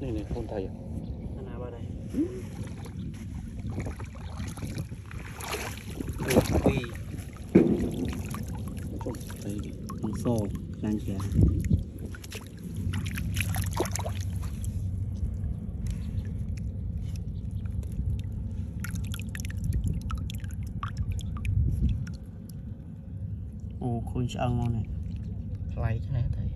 này không thấy nào vào đây vì thấy con sò đang chè ồ khôi ăn ngon này lấy thế này thấy